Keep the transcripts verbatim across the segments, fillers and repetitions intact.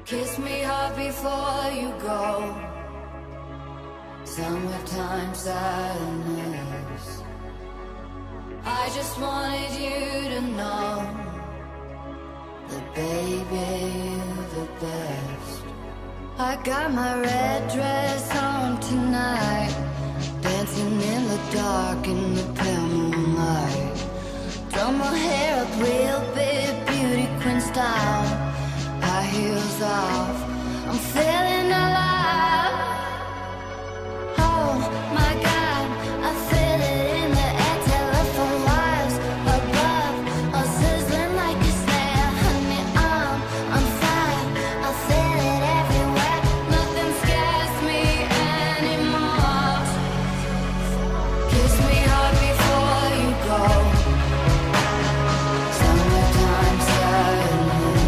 Kiss me hard before you go. Summertime sadness. I just wanted you to know that baby, you're the best. I got my red dress on tonight, dancing in the dark in the pale moonlight. Drum my hair up real big, beauty queen style. High heels off, I'm feeling alive. Oh my God, I feel it in the air. Telephone wires above, all sizzling like a snare. Honey, I'm on fire, I feel it everywhere. Nothing scares me anymore. Kiss me hard before you go. Summertime sadness.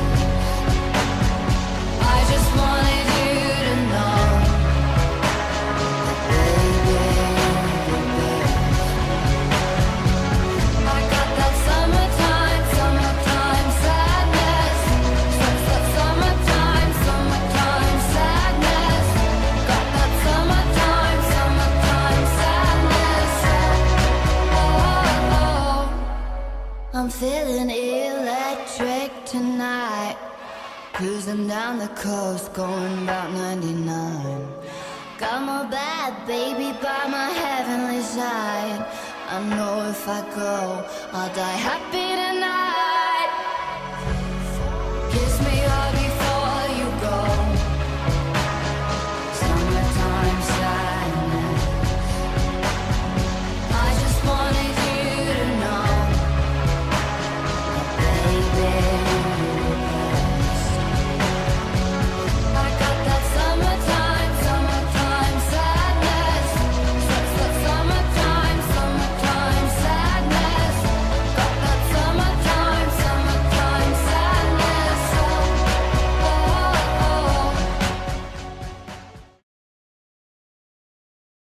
I just wanted you to know that baby, you're the best. I got that summertime, summertime sadness. Such that summertime, summertime sadness. Got that summertime, summertime sadness. Oh, I'm feeling electric tonight. Cruising down the coast, going about ninety-nine. Got my bad baby by my heavenly side. I know if I go, I'll die happy